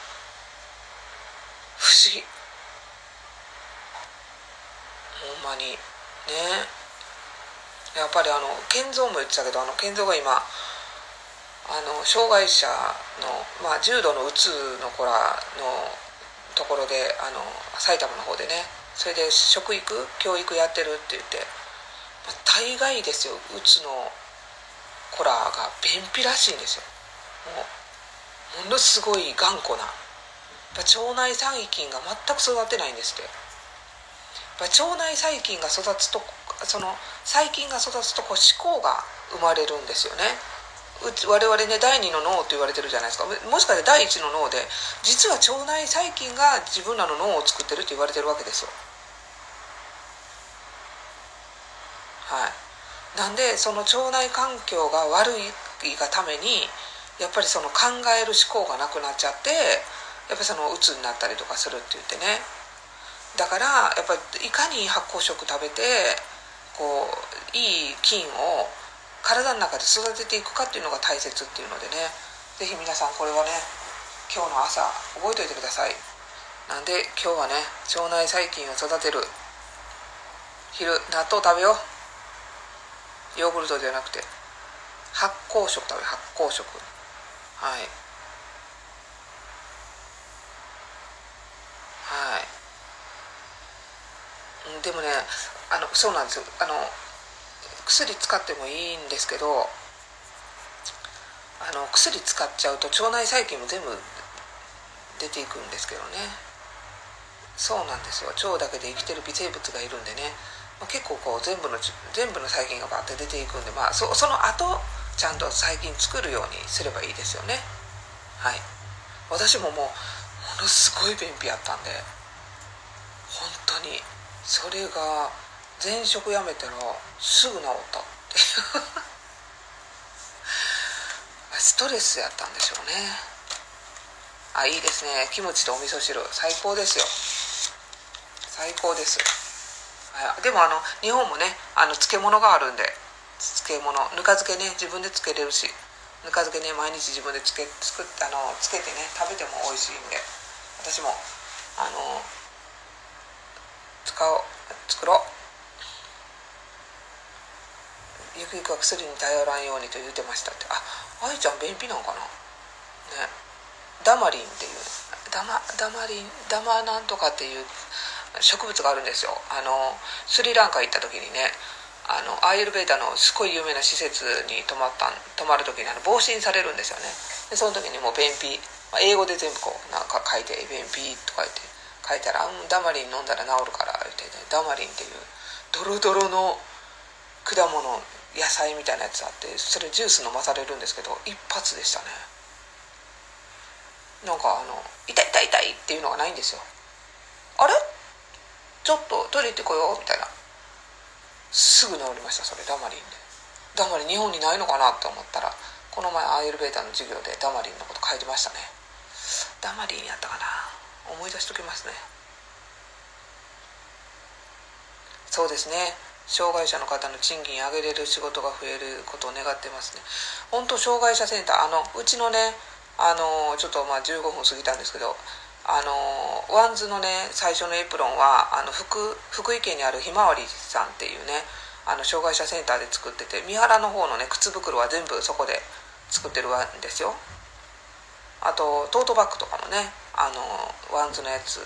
不思議、ほんまにね。やっぱり健三も言ってたけど、健三が今障害者の、重度のうつの子らのところで埼玉の方でね、それで食育教育やってるって言って、大概ですよ、うつの子らが便秘らしいんですよ。ものすごい頑固な、腸内細菌が全く育ってないんですって。腸内細菌が育つと、その細菌が育つと思考が生まれるんですよね。我々ね、第二の脳って言われてるじゃないですか。もしかして第一の脳で、実は腸内細菌が自分らの脳を作ってるって言われてるわけですよ。はい。 なんでその腸内環境が悪いがためにやっぱりその考える思考がなくなっちゃって、やっぱりその鬱になったりとかするって言ってね。だからやっぱりいかに発酵食食べてこういい菌を体の中で育てていくかっていうのが大切っていうのでね、ぜひ皆さんこれはね今日の朝覚えておいてください。なんで今日はね腸内細菌を育てる昼納豆食べよう。ヨーグルトじゃなくて発酵食食べ、発酵食。はいはい。でもねそうなんですよ。薬使ってもいいんですけど、薬使っちゃうと腸内細菌も全部出ていくんですけどね。そうなんですよ。腸だけで生きてる微生物がいるんでね、結構こう全部の細菌がバーって出ていくんで、その後ちゃんと細菌作るようにすればいいですよね。はい。私もものすごい便秘やったんで、本当にそれが前職やめたらすぐ治ったってストレスやったんでしょうね。いいですね。キムチとお味噌汁最高ですよ。最高です。でも日本もね漬物があるんで、漬物ぬか漬けね自分で漬けれるし、ぬか漬けね毎日自分で漬けてね食べても美味しいんで、私も作ろう。ゆくゆくは薬に頼らんようにと言うてましたって。愛ちゃん便秘なんかなね。ダマリンっていうダマなんとかっていう植物があるんですよ。スリランカ行った時にね、アーユルベーダのすごい有名な施設に泊まる時に防診されるんですよね。でその時にもう便秘、英語で全部こうなんか書いて便秘とか言って書いたら、ダマリン飲んだら治るから言って、ね、ダマリンっていうドロドロの果物野菜みたいなやつあって、それジュース飲まされるんですけど一発でしたね。なんか痛い痛い痛いっていうのがないんですよ。あれちょっとトイレ行ってこようみたいな、すぐ治りました。それダマリンで。ダマリン日本にないのかなって思ったら、この前アーユルベーダの授業でダマリンのこと書いてましたね。ダマリンやったかな、思い出しときますね。そうですね。障害者の方の賃金上げれる仕事が増えることを願ってますね。本当障害者センターうちのねちょっと15分過ぎたんですけど、ワンズのね最初のエプロンは福井県にあるひまわりさんっていうね障害者センターで作ってて、三原の方のね靴袋は全部そこで作ってるんですよ。あとトートバッグとかもねワンズのやつ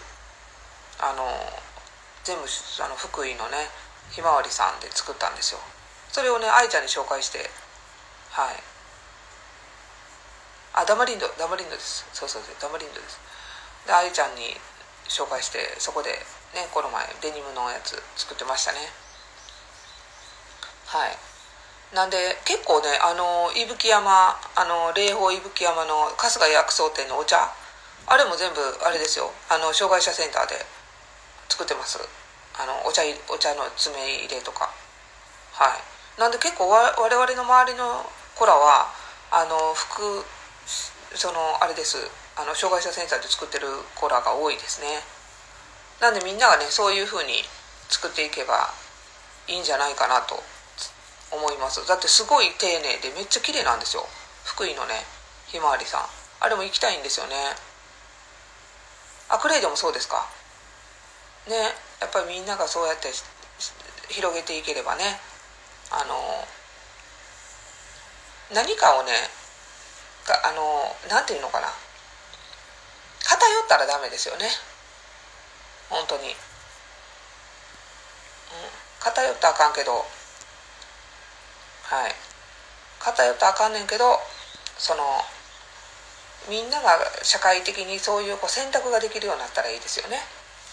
全部福井のねひまわりさんで作ったんですよ。それをね愛ちゃんに紹介して、はい。ダマリンドです。そうダマリンドです。で愛ちゃんに紹介して、そこでねこの前デニムのやつ作ってましたね。はい。なんで結構ね伊吹山霊峰伊吹山の春日薬草店のお茶、あれも全部あれですよ、障害者センターで作ってます。お茶の詰め入れとか。はい。なんで結構我々の周りの子らはあれです、障害者センターで作ってる子らが多いですね。なんでみんながねそういう風に作っていけばいいんじゃないかなと思います。だってすごい丁寧でめっちゃ綺麗なんですよ、福井のねひまわりさん。あれも行きたいんですよね。クレイでもそうですかね。やっぱりみんながそうやって広げていければね、何かをねなんていうのかな、偏ったらダメですよね、本当に。偏ったらあかんけど、はい、偏ったらあかんねんけど、みんなが社会的にそういう選択ができるようになったらいいですよね。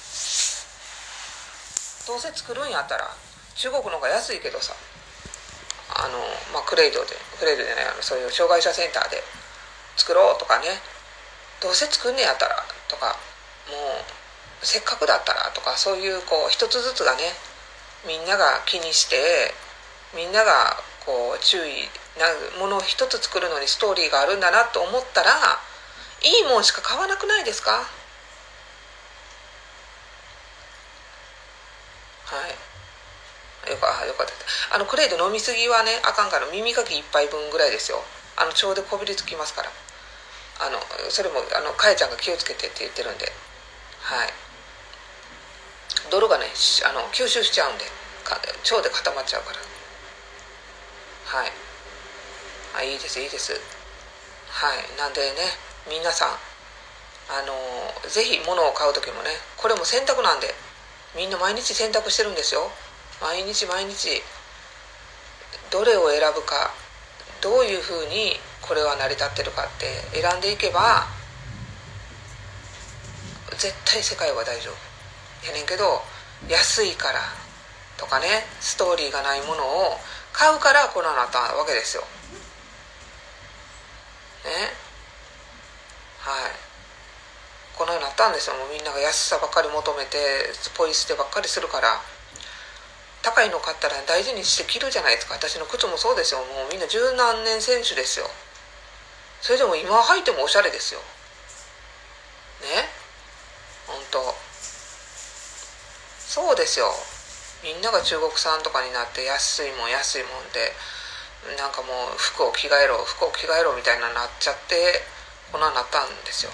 どうせ作るんやったら中国の方が安いけどさ、クレイドじゃない、そういう障害者センターで作ろうとかね、どうせ作んねやったらとか、もうせっかくだったらとか、そういう一つずつがねみんなが気にしてみんながこう注意なものを一つ作るのにストーリーがあるんだなと思ったら、いいもんしか買わなくないですか？はい、よかった。クレイで飲みすぎはねあかんから、耳かき1杯分ぐらいですよ。腸でこびりつきますから。それもかえちゃんが気をつけてって言ってるんで、はい、泥がね吸収しちゃうんで、腸で固まっちゃうから。はい、いいですいいです。はい、なんでね、皆さんぜひ物を買う時もね、これも選択なんで、みんな毎日選択してるんですよ。毎日毎日どれを選ぶか、どういうふうにこれは成り立ってるかって選んでいけば、絶対世界は大丈夫やねんけど、安いからとかね、ストーリーがないものを買うからこんなになったわけですよね。はい、このようになったんですよ。もうみんなが安さばっかり求めてポイ捨てばっかりするから。高いの買ったら大事にして着るじゃないですか。私の靴もそうですよ。もうみんな十何年選手ですよ。それでも今履いてもおしゃれですよね。本当そうですよ。みんなが中国産とかになって、安いもんで、なんかもう服を着替えろみたいななっちゃって、こんなになったんですよ。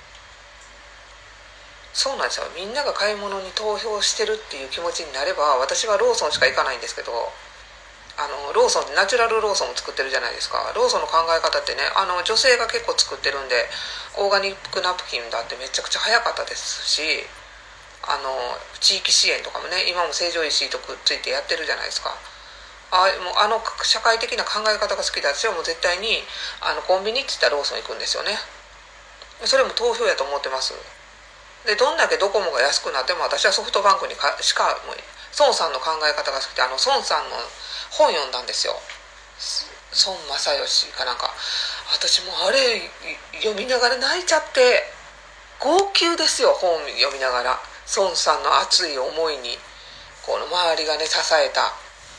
そうなんですよ。みんなが買い物に投票してるっていう気持ちになれば、私はローソンしか行かないんですけど、ローソンってナチュラルローソンも作ってるじゃないですか。ローソンの考え方ってね、女性が結構作ってるんで、オーガニックナプキンだってめちゃくちゃ早かったですし、地域支援とかもね、今も成城石井とくっついてやってるじゃないですか。もう社会的な考え方が好きで、私はもう絶対にコンビニって言ったらローソン行くんですよね。それも投票やと思ってます。でどんだけドコモが安くなっても、私はソフトバンクにしかもう、孫さんの考え方が好きで、孫さんの本読んだんですよ。孫正義かなんか。私もあれ読みながら泣いちゃって、号泣ですよ。本読みながら孫さんの熱い思いに、この周りがね支えた。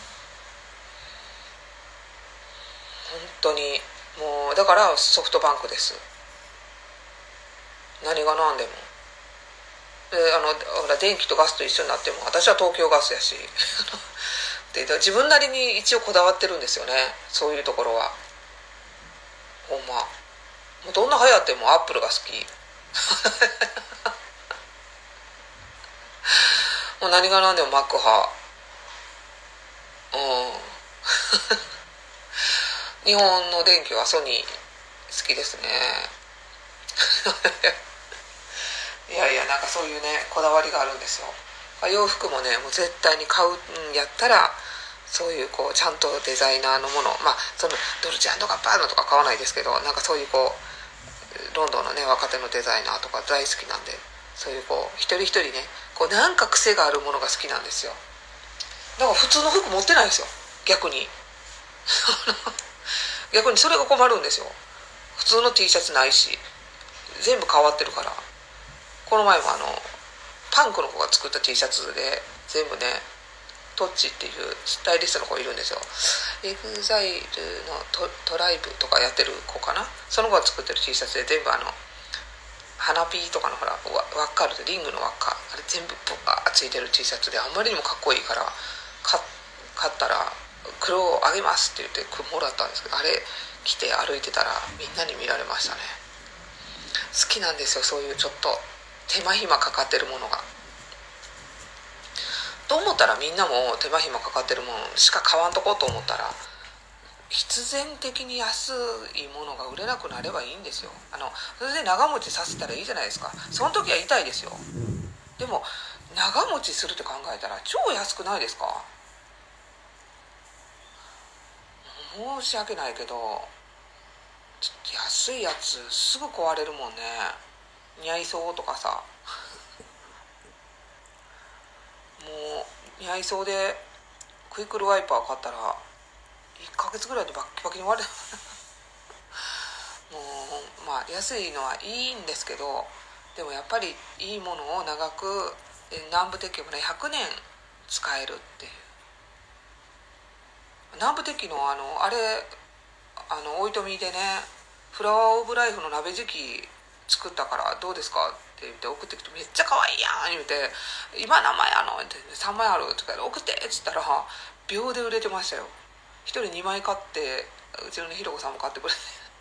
本当にもうだからソフトバンクです。何が何でも。でほら電気とガスと一緒になっても、私は東京ガスやしで自分なりに一応こだわってるんですよね、そういうところは。ほんまもうどんな流行ってもアップルが好きもう何が何でもマック派。うん日本の電気はソニー好きですねいやいや、なんかそういうねこだわりがあるんですよ。洋服もね、もう絶対に買うんやったら、そういうこうちゃんとデザイナーのもの、そのドルチェ&ガッバーナとか買わないですけど、なんかそういうこうロンドンのね若手のデザイナーとか大好きなんで、そういうこう一人一人ね、こうなんか癖があるものが好きなんですよ。だから普通の服持ってないんですよ、逆に逆にそれが困るんですよ。普通の T シャツないし、全部変わってるから。この前もパンクの子が作った T シャツで、全部ね、トッチっていうスタイリストの子いるんですよ。エグザイルのトライブとかやってる子かな、その子が作ってる T シャツで、全部花ピーとかのほら輪っかあるで、リングの輪っか、あれ全部バーついてる T シャツで、あんまりにもかっこいいから買ったら、黒をあげますって言ってもらったんですけど、あれ着て歩いてたらみんなに見られましたね。好きなんですよ、そういうちょっと手間暇かかってるものが。と思ったら、みんなも手間暇かかってるものしか買わんとこうと思ったら、必然的に安いものが売れなくなればいいんですよ。それで長持ちさせたらいいじゃないですか。その時は痛いですよ。でも長持ちするって考えたら超安くないですか？申し訳ないけど、ちょっと安いやつすぐ壊れるもんね。ニャイソーとかさ、もうニャイソーでクイックルワイパー買ったら1ヶ月ぐらいでバッキバキに割れるもう安いのはいいんですけど、でもやっぱりいいものを長く、南部鉄器もね100年使えるっていう。 南部鉄器のあれおいとみでね、フラワーオブライフの鍋敷き作ったからどうですかって言って送ってきて、めっちゃ可愛いやん言うて、今何枚あのって3枚あるって言って送ってっつったら秒で売れてましたよ。1人2枚買って、うちのねひろこさんも買ってくれて、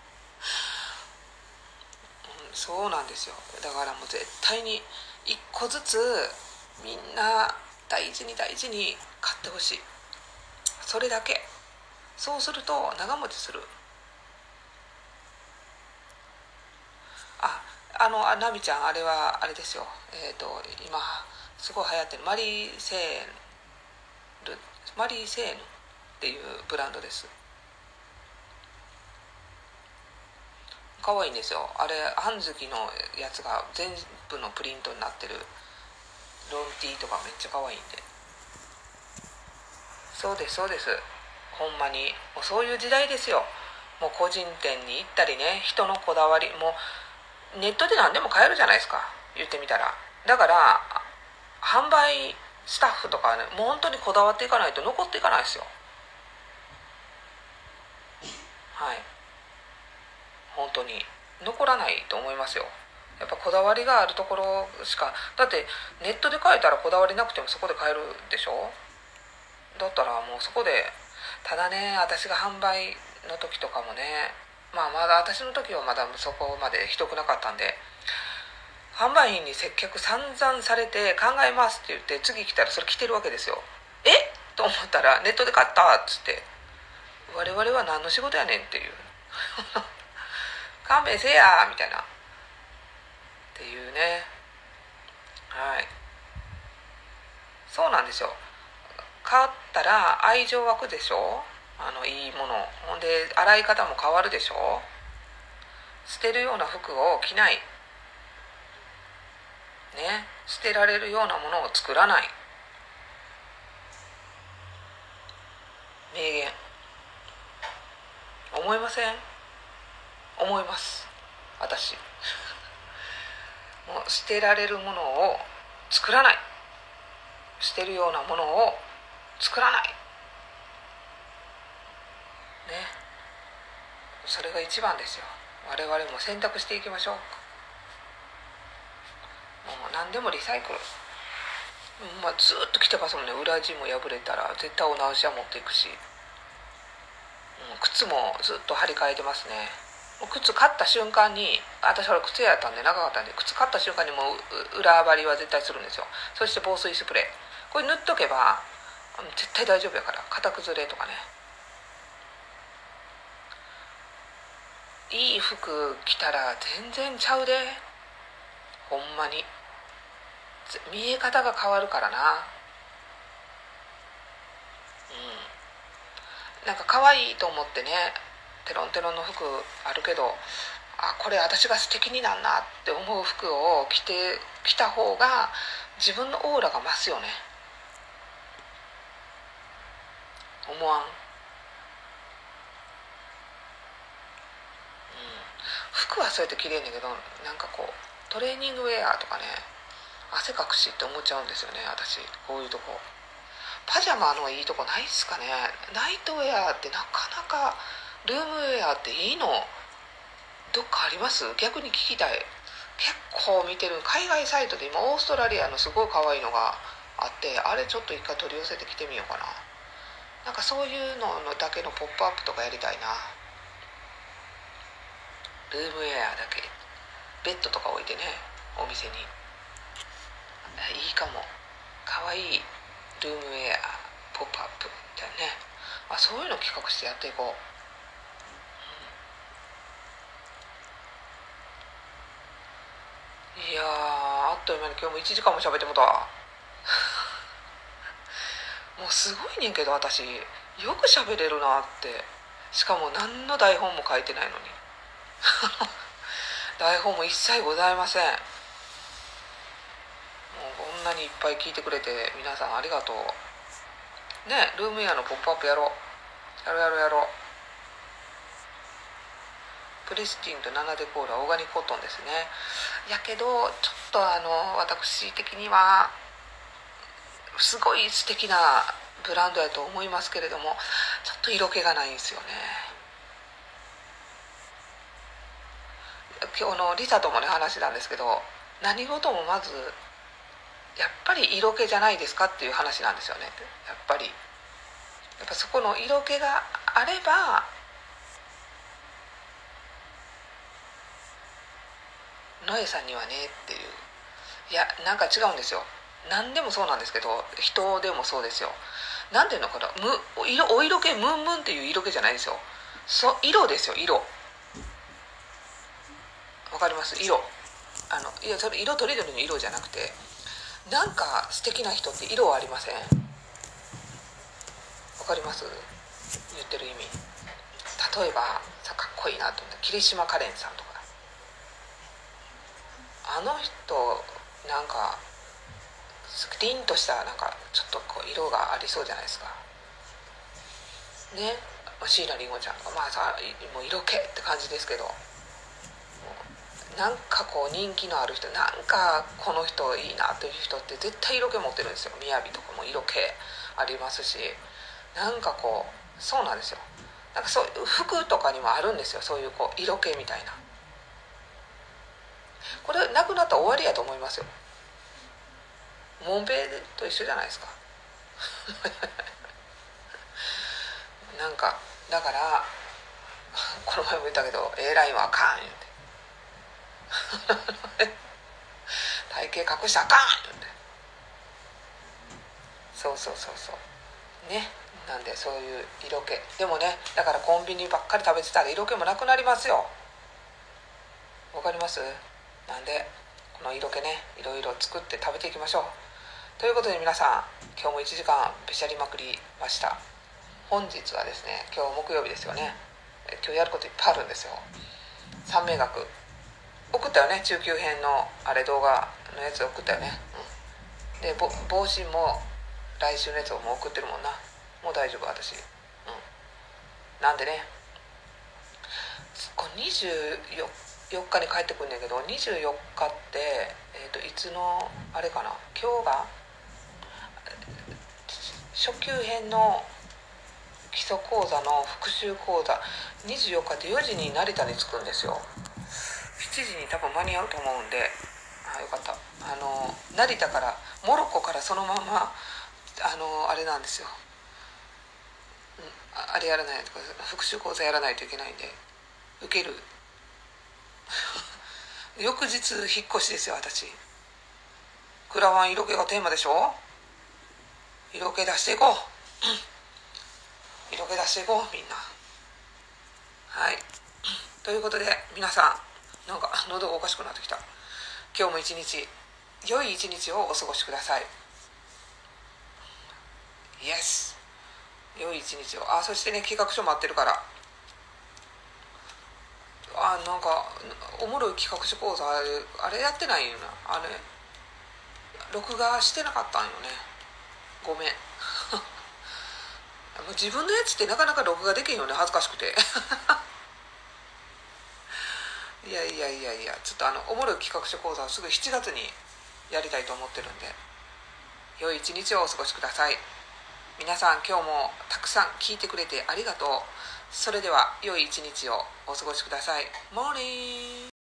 そうなんですよ。だからもう絶対に1個ずつみんな大事に大事に買ってほしい。それだけ。そうすると長持ちする。ナミちゃん、あれはあれですよ。今すごい流行ってるマリーセーヌっていうブランドです。可愛いんですよ。あれ半月のやつが全部のプリントになってるロンティーとかめっちゃ可愛いんで。そうですそうです。ほんまにもうそういう時代ですよ。もう個人店に行ったりね、人のこだわりもうネットで何でも買えるじゃないですか、言ってみたら。だから販売スタッフとかね、もう本当にこだわっていかないと残っていかないですよ。はい、本当に残らないと思いますよ。やっぱこだわりがあるところしか。だってネットで買えたらこだわりなくてもそこで買えるでしょ。だったらもうそこで。ただね、私が販売の時とかもね、まだ私の時はまだそこまでひどくなかったんで、販売員に接客散々されて考えますって言って次来たらそれ着てるわけですよ。えと思ったらネットで買ったっつって、我々は何の仕事やねんっていう勘弁せやみたいなっていうね。はい、そうなんですよ。買ったら愛情湧くでしょ。いいものほんで洗い方も変わるでしょ。捨てるような服を着ないね、捨てられるようなものを作らない。名言。思いません？思います、私。もう捨てられるものを作らない、捨てるようなものを作らないね。それが一番ですよ。我々も選択していきましょう。もう何でもリサイクル。ずっと着てますもんね。裏地も破れたら絶対お直しは持っていくし、靴もずっと張り替えてますね。もう靴買った瞬間に、私は靴屋やったんで長かったんで、靴買った瞬間にもう裏張りは絶対するんですよ。そして防水スプレー、これ塗っとけば絶対大丈夫やから。型崩れとかね。いい服着たら全然ちゃうで、ほんまに。見え方が変わるからな。なんか可愛いと思ってね、テロンテロンの服あるけど、これ私が素敵になんなって思う服を着た方が自分のオーラが増すよね。思わん？服はそうやって着れんねんけど、なんかこうトレーニングウェアとかね、汗かくしって思っちゃうんですよね、私。こういうとこパジャマのいいとこないっすかね。ナイトウェアってなかなか、ルームウェアっていいのどっかあります？逆に聞きたい。結構見てる海外サイトで今オーストラリアのすごい可愛いのがあって、あれちょっと一回取り寄せてきてみようかな。なんかそういうのだけのポップアップとかやりたいな。ルームウェアだけ、ベッドとか置いてね、お店に。いいかも。可愛いルームウェアポップアップみたいなね。そういうの企画してやっていこう。いやー、あっという間に今日も1時間も喋ってもたわ。もうすごいねんけど、私よく喋れるなって。しかも何の台本も書いてないのに台本も一切ございません。もうこんなにいっぱい聞いてくれて皆さんありがとうね。ルームウェアのポップアップやろう。やろう。プレスティンとナナデコールはオーガニックコットンですね。やけどちょっと私的にはすごい素敵なブランドやと思いますけれども、 ちょっと色気がないんですよね。今日のリサともね話なんですけど、何事もまずやっぱり色気じゃないですかっていう話なんですよね。やっぱそこの色気があれば、ノエさんにはねっていう、いやなんか違うんですよ。何でもそうなんですけど、人でもそうですよ。なんていうのかな、お色気ムンムンっていう色気じゃないですよ。色ですよ、色。わかります？色。いやそれ色とりどりの色じゃなくて、なんか素敵な人って色ありません？わかります？言ってる意味。例えばさ、かっこいいなと思った桐島かれんさんとか、あの人なんか凛としたなんかちょっとこう色がありそうじゃないですかね。椎名林檎ちゃんとか、まあさ、もう色気って感じですけど、なんかこう人気のある人、なんかこの人いいなという人って絶対色気持ってるんですよ。雅とかも色気ありますし、なんかこうそうなんですよ。なんかそういう服とかにもあるんですよ、そういうこう色気みたいな。これなくなったら終わりやと思いますよ。モンベと一緒じゃないですか。なんかだからこの前も言ったけど A ラインはあかん言うて体型隠したらあかん言うて、そうね。なんでそういう色気でもね、だからコンビニばっかり食べてたら色気もなくなりますよ。わかります？なんでこの色気ね、いろいろ作って食べていきましょう。ということで皆さん、今日も1時間べしゃりまくりました。本日はですね、今日木曜日ですよね。今日やることいっぱいあるんですよ。三名学送ったよね、中級編のあれ動画のやつ送ったよね、で帽子も来週のやつをもう送ってるもんな。もう大丈夫私、なんでね、これ24日に帰ってくんねんけど、24日って、いつのあれかな、今日が初級編の基礎講座の復習講座、24日って4時に成田に着くんですよ。7時に多分間に合うと思うんで、よかった。成田からモロッコからそのままあれなんですよ、あれやらないとか復習講座やらないといけないんで受ける翌日引っ越しですよ私。クラワン色気がテーマでしょ。色気出していこう色気出していこうみんな。はい、ということで皆さん、なんか喉がおかしくなってきた。今日も一日良い一日をお過ごしください。イエス、良い一日を。そしてね、企画書待ってるから。なんかおもろい企画書講座あれやってないよな。録画してなかったんよね、ごめんもう自分のやつってなかなか録画できんよね、恥ずかしくていやちょっとおもろい企画書講座をすぐ7月にやりたいと思ってるんで、良い一日をお過ごしください。皆さん今日もたくさん聞いてくれてありがとう。それでは良い一日をお過ごしください。モーニング。